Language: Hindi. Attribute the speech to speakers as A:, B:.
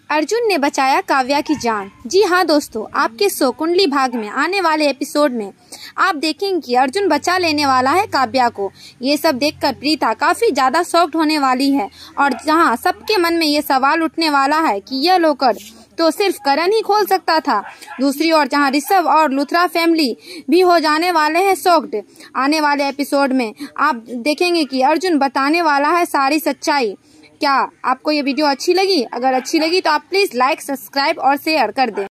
A: अर्जुन ने बचाया काव्या की जान। जी हाँ दोस्तों, आपके शो कुंडली भाग में आने वाले एपिसोड में आप देखेंगे कि अर्जुन बचा लेने वाला है काव्या को। ये सब देखकर प्रीता काफी ज्यादा शॉक्ड होने वाली है और जहाँ सबके मन में ये सवाल उठने वाला है कि यह लॉकर तो सिर्फ करण ही खोल सकता था। दूसरी ओर जहां ऋषभ और लुथरा फैमिली भी हो जाने वाले हैं शॉक्ड। आने वाले एपिसोड में आप देखेंगे कि अर्जुन बताने वाला है सारी सच्चाई। क्या आपको ये वीडियो अच्छी लगी? अगर अच्छी लगी तो आप प्लीज लाइक, सब्सक्राइब और शेयर कर दें।